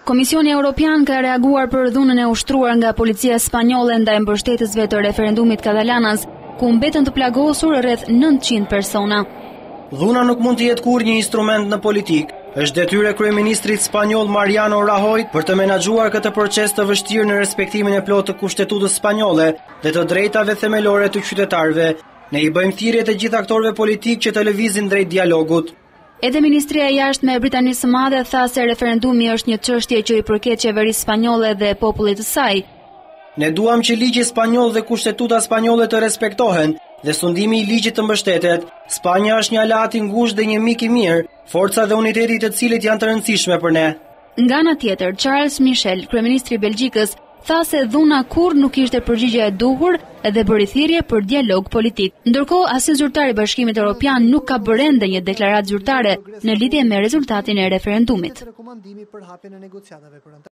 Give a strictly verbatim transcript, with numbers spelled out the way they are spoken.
Komisioni Evropian ka reaguar për dhunën e ushtruar nga policia spanjolle ndaj mbështetësve të referendumit katalanas, ku mbetën të plagosur rreth nëntëqind persona. Dhuna nuk mund të jetë kurrë një instrument në politikë. Është detyrë e kryeministrit spanjoll Mariano Rajoy për të menaxhuar këtë proces të vështirë në respektimin e plotë të kushtetutës spanjolle dhe të drejtave themelore të qytetarëve. Ne i bëjmë thirrje të gjithë aktorëve politikë që të lëvizin drejt dialogut. Edhe Ministria e Jashtme e Britanisë së Madhe tha se referendumi është një çështje që i përket qeverisë spanjolle dhe popullit të saj. Ne duam që ligji spanjoll dhe kushtetuta spanjolle të respektohen dhe sundimi i ligjit të mbështetet. Spanja është një aleat i ngushtë dhe një mik i mirë, forca dhe uniteti të cilit janë të rëndësishme për ne. Nga ana tjetër, Charles Michel, kryeministri i Belgjikës, tha se dhuna kurrë nuk ishte përgjigje e duhur dhe bëri thirrje për dialog politik. Ndërkohë, asnjë zyrtar i Bashkimit Evropian nuk ka bërë ende një deklaratë zyrtare në lidhje me rezultatin e referendumit.